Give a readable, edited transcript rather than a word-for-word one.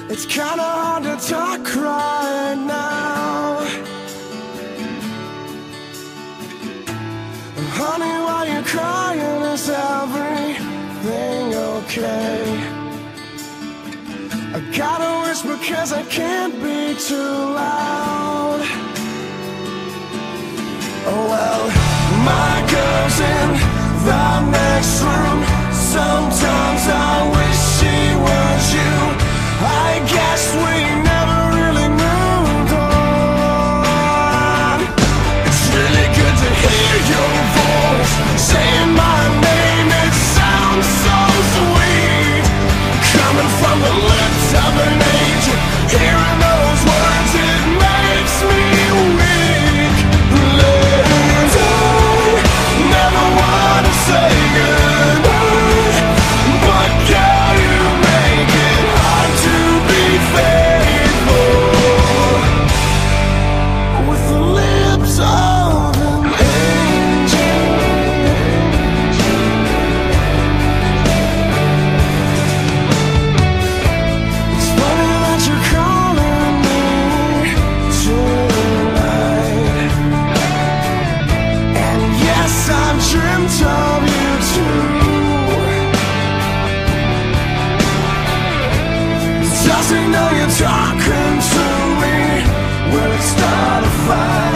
It's kinda hard to talk right now. Honey, why you crying? Is everything okay? I gotta whisper 'cause I can't be too loud. Oh well, my girl's in the next room. Sometimes I wish she was you. I guess we never really moved on. It's really good to hear your voice saying my name. It sounds so sweet, coming from the lips of an angel. Hearing those words, it makes me weak. And I never want to say goodbye, but girl, you make it hard to be faithful with the lips of an angel. It's funny that you're calling me tonight, and yes, I've dreamt of you too. Does he know you're talking to me? Will it start a fire?